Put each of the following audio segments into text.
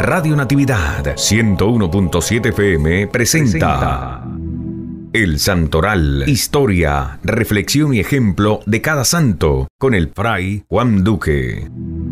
Radio Natividad 101.7 FM presenta El Santoral, historia, reflexión y ejemplo de cada santo, con el Fray Juan Duque.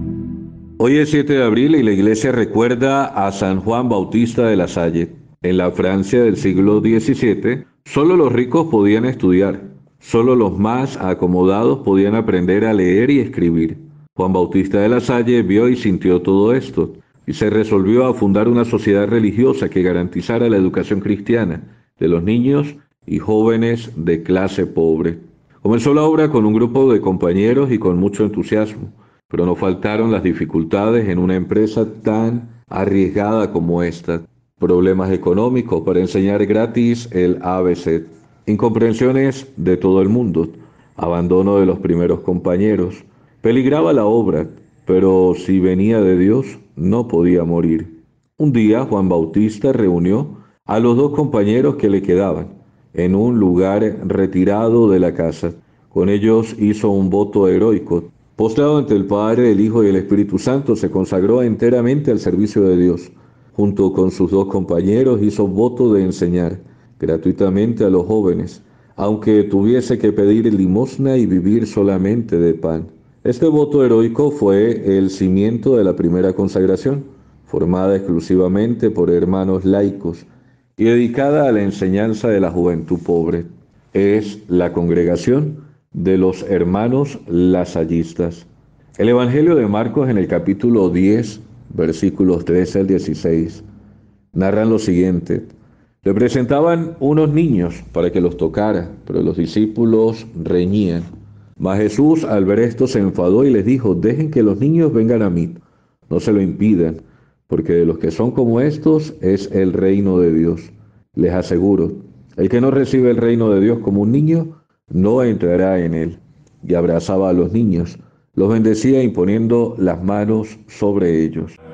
Hoy es 7 de abril y la iglesia recuerda a San Juan Bautista de la Salle. En la Francia del siglo XVII, solo los ricos podían estudiar, solo los más acomodados podían aprender a leer y escribir. Juan Bautista de la Salle vio y sintió todo esto, y se resolvió a fundar una sociedad religiosa que garantizara la educación cristiana de los niños y jóvenes de clase pobre. Comenzó la obra con un grupo de compañeros y con mucho entusiasmo, pero no faltaron las dificultades en una empresa tan arriesgada como esta. Problemas económicos para enseñar gratis el ABC, incomprensiones de todo el mundo, abandono de los primeros compañeros. Peligraba la obra, pero si venía de Dios, no podía morir. Un día Juan Bautista reunió a los dos compañeros que le quedaban en un lugar retirado de la casa. Con ellos hizo un voto heroico. Postrado ante el Padre, el Hijo y el Espíritu Santo, se consagró enteramente al servicio de Dios. Junto con sus dos compañeros hizo voto de enseñar gratuitamente a los jóvenes, aunque tuviese que pedir limosna y vivir solamente de pan. Este voto heroico fue el cimiento de la primera consagración, formada exclusivamente por hermanos laicos y dedicada a la enseñanza de la juventud pobre. Es la congregación de los hermanos lasallistas. El Evangelio de Marcos, en el capítulo 10, versículos 13 al 16, narran lo siguiente. Le presentaban unos niños para que los tocara, pero los discípulos reñían. Mas Jesús, al ver esto, se enfadó y les dijo: dejen que los niños vengan a mí, no se lo impidan, porque de los que son como estos es el reino de Dios. Les aseguro, el que no recibe el reino de Dios como un niño, no entrará en él. Y abrazaba a los niños, los bendecía imponiendo las manos sobre ellos.